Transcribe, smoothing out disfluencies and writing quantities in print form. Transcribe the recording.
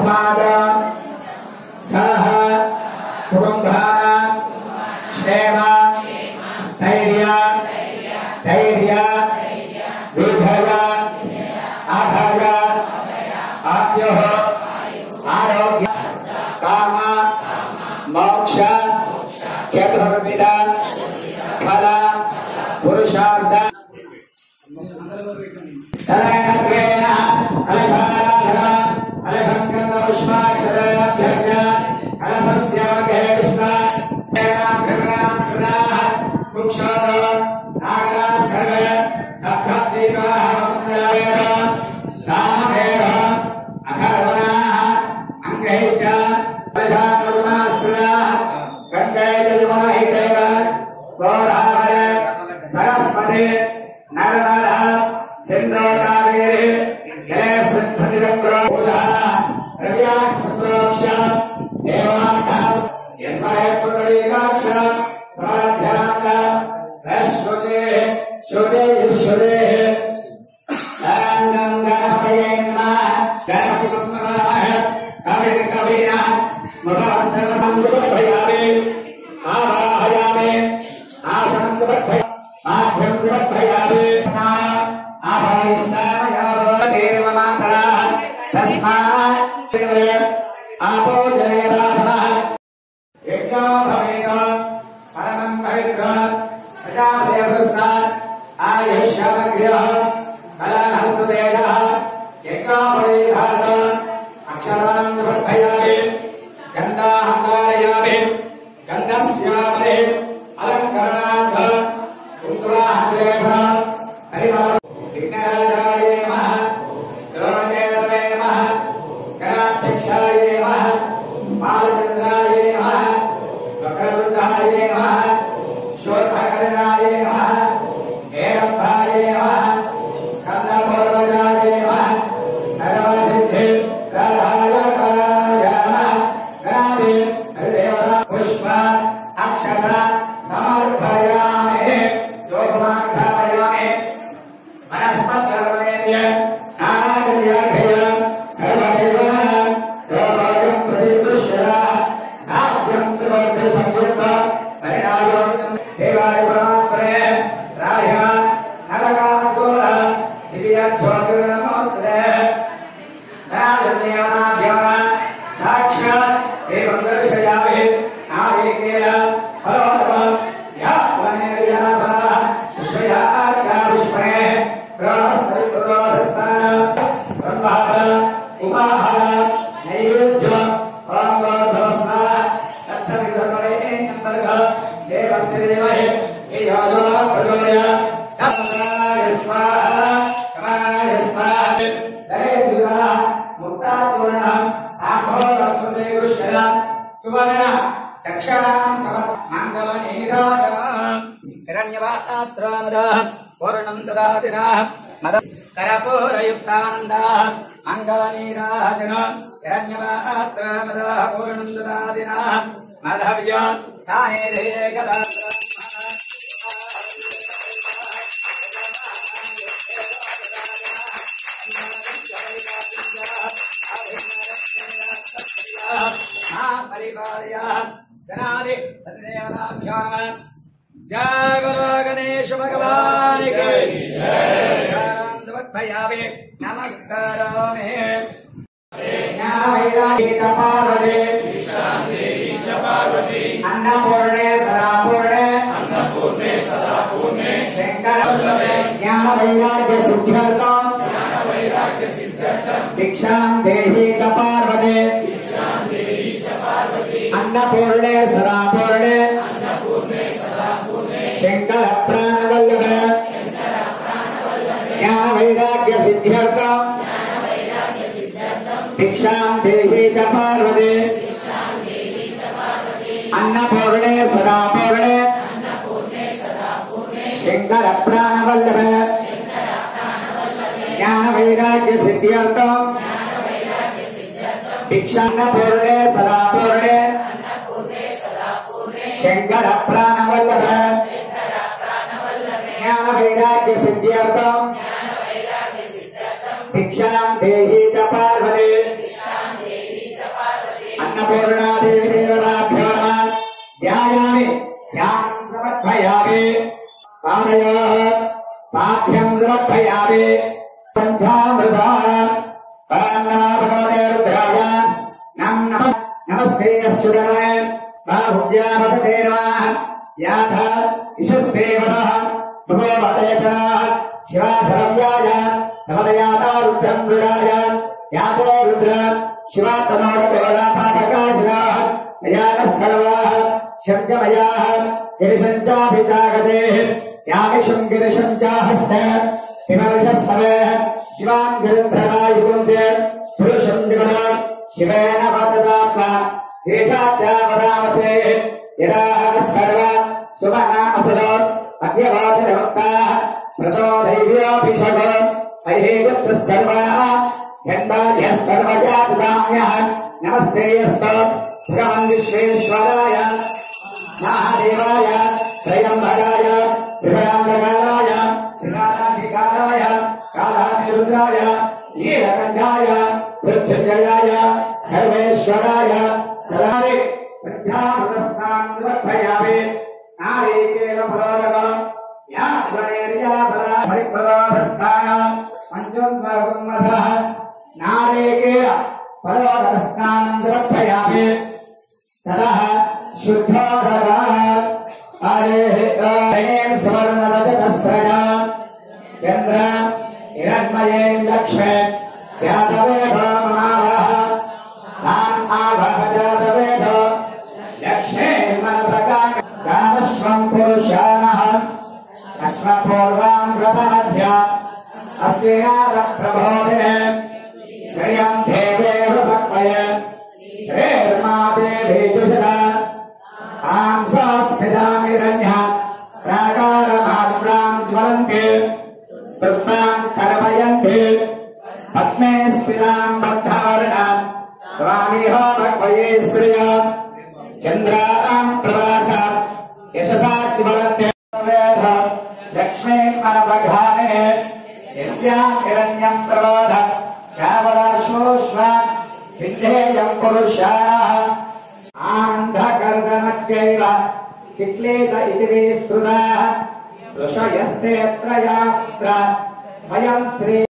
तस्मात् सह कुटुम्बानां क्षेम स्थैर्य विजय अभय आप्युः आरोग्य काम मोक्ष चतुर्विध फल पुरुषार्थ सरस्वती नर्मदा सिंधु कावेरी जय बोलो गणेश भगवान की जय। नमस्कार अन्नपूर्णे सदापूर्णे शंकर ज्ञान वैराग्य सिद्ध्यर्थम दीक्षां देहि च पार्वते अन्नपूर्णे सदापूर्णे शंकर प्राणवल्लभ ज्ञान वैराग्य सिद्ध्यर्थम दीक्षां देहि च पार्वते अन्नपूर्णे सदापूर्णे शंकर प्राणवल्लभ ज्ञान वैराग्य सिद्ध्यर्थम दीक्षां पूर्णे सदापूर्णे शंकर प्राणवल्लभ ज्ञान वैराग्य सिद्ध्यर्थम दीक्षां देहि च पार्वते अन्नपूर्णादेवी देवताभ्यो नमः ध्यायामि ध्यानं समर्पयामि पादयोः पाद्यं समर्पयामि पञ्चामृता नमः नमस्ते अस्तु बाहुव्यामते नमः याथ इषस्तेवः भगवतेतनः शिवासरव्याय नमदयाता रुद्रं रुद्राय यातो रुद्र शिवातमोरपाठकाशिनः यानस्करवाः शब्दमयाः गिरिशञ्चाभिचागतेः यामिषं गिरिशञ्चाहस्ते विमर्शस्तवे शिवान् गिरिन्द्ररायुकुन्दे पुरुषं दिवना शिवेन वददात्मा देशाच्चावदामसे यदाहस्कर्व सुमनामसलो अद्यवादिनवक्ताः प्रचोदैव्योऽभिषगो ऐहेयत्सर्वाः झण्डाध्यस्कर्वजातुदाम्यः नमस्ते अस्तु भगवान् विश्वेश्वराय महादेवाय त्रयम्बराय त्रिभुवनान्तकाराय त्रिकालाधिकाराय कालानिरुद्राय नीलकण्ठाय मृत्युञ्जयाय सर्वेश्वराय सदारे प्रज्ञामृतस्नानं समर्पयामि नारिकेलफलोदकं यात्वनेर्याफलमणिप्रदास्थानं पञ्चोन्मरगुम्मसः नारिकेलफलोदकस्नानं समर्पयामि ततः शुद्धोदरा आरेण सुवर्णरजतस्रजा चन्द्र हिरण्मये लक्ष्मे यादवेधो ममावः तान् आवह जातवेधो लक्ष्मे मनप्रकाश कामश्वं पुरुषाणः अश्वपूर्वां व्रतमध्य अस्तिनारप्रबोधिने श्रियं देवेन भक्तये श्रेर्मादेवीजुषदा आंसस्मितामिरण्यः प्राकारमास्त्रां ज्वलन्ति तृप्तां करमयन्ति पद्मे स्थितां बद्धवर्णां त्वामिह भक्वये स्त्रिया चन्द्रां प्रभास यशसा ज्वलन्ति लक्ष्मी मनपघाने यस्यां हिरण्यं प्रबोध यावदाश्वोष्व विद्धेयं पुरुषाः आन्धकर्दमच्चैव चिक्लेत इति विस्तृताः ऋषयस्ते त्रयात्र वयं श्री